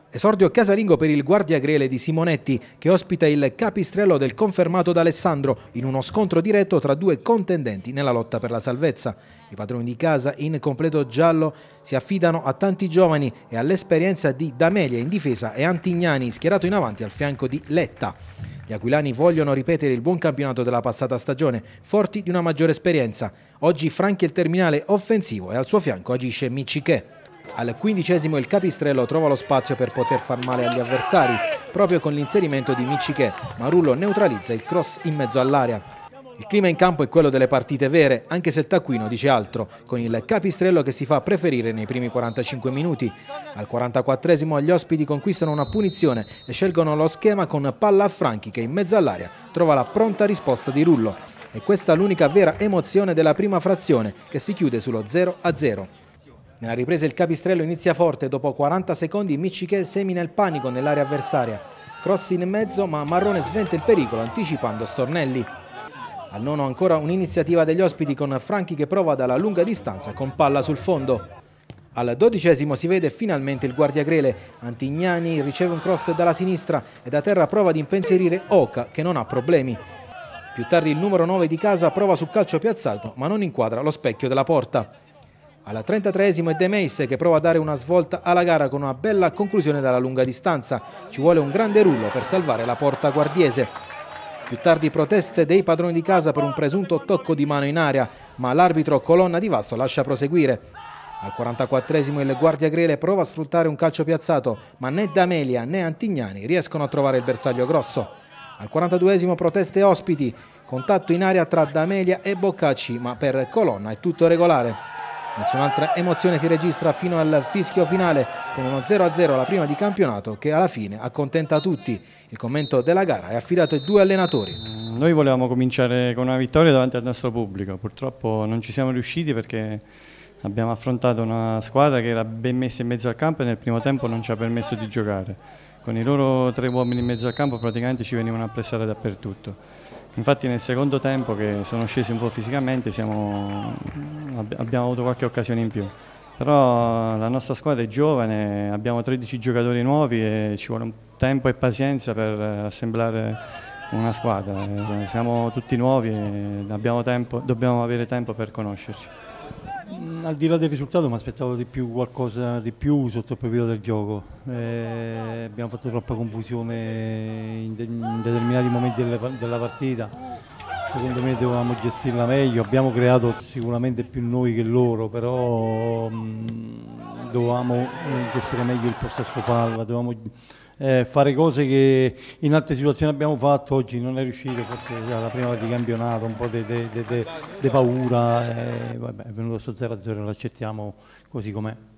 Esordio casalingo per il Guardiagrele di Simonetti, che ospita il capistrello del confermato d'Alessandro in uno scontro diretto tra due contendenti nella lotta per la salvezza. I padroni di casa in completo giallo si affidano a tanti giovani e all'esperienza di D'Amelia in difesa e Antignani schierato in avanti al fianco di Letta. Gli aquilani vogliono ripetere il buon campionato della passata stagione, forti di una maggiore esperienza. Oggi Franchi è il terminale offensivo e al suo fianco agisce Miccichè. Al 15° il capistrello trova lo spazio per poter far male agli avversari, proprio con l'inserimento di Miccichè, ma Rullo neutralizza il cross in mezzo all'area. Il clima in campo è quello delle partite vere, anche se il taccuino dice altro, con il capistrello che si fa preferire nei primi 45 minuti. Al 44° gli ospiti conquistano una punizione e scelgono lo schema con palla a Franchi che in mezzo all'area trova la pronta risposta di Rullo. E questa è l'unica vera emozione della prima frazione, che si chiude sullo 0-0. Nella ripresa il capistrello inizia forte, dopo 40 secondi Miccichè semina il panico nell'area avversaria. Cross in mezzo, ma Marrone sventa il pericolo anticipando Stornelli. Al 9° ancora un'iniziativa degli ospiti con Franchi che prova dalla lunga distanza con palla sul fondo. Al 12° si vede finalmente il Guardiagrele. Antignani riceve un cross dalla sinistra e da terra prova ad impensierire Oca, che non ha problemi. Più tardi il numero 9 di casa prova su calcio piazzato, ma non inquadra lo specchio della porta. Al 33° è De Meis che prova a dare una svolta alla gara con una bella conclusione dalla lunga distanza. Ci vuole un grande Rullo per salvare la porta guardiese. Più tardi proteste dei padroni di casa per un presunto tocco di mano in area, ma l'arbitro Colonna di Vasto lascia proseguire. Al 44° il Guardiagrele prova a sfruttare un calcio piazzato, ma né D'Amelia né Antignani riescono a trovare il bersaglio grosso. Al 42° proteste ospiti, contatto in area tra D'Amelia e Boccacci, ma per Colonna è tutto regolare. Nessun'altra emozione si registra fino al fischio finale, con uno 0-0 alla prima di campionato che alla fine accontenta tutti. Il commento della gara è affidato ai due allenatori. Noi volevamo cominciare con una vittoria davanti al nostro pubblico, purtroppo non ci siamo riusciti perché abbiamo affrontato una squadra che era ben messa in mezzo al campo e nel primo tempo non ci ha permesso di giocare. Con i loro 3 uomini in mezzo al campo praticamente ci venivano a pressare dappertutto. Infatti nel secondo tempo, che sono scesi un po' fisicamente, abbiamo avuto qualche occasione in più. Però la nostra squadra è giovane, abbiamo 13 giocatori nuovi e ci vuole un tempo e pazienza per assemblare una squadra. Siamo tutti nuovi e dobbiamo avere tempo per conoscerci. Al di là del risultato mi aspettavo di più, qualcosa di più sotto il profilo del gioco. Abbiamo fatto troppa confusione in determinati momenti della partita. Secondo me dovevamo gestirla meglio, abbiamo creato sicuramente più noi che loro, però dovevamo gestire meglio il possesso palla, dovevamo fare cose che in altre situazioni abbiamo fatto, oggi non è riuscito, forse alla prima di campionato, un po' di paura, vabbè, è venuto sto 0-0, l'accettiamo così com'è.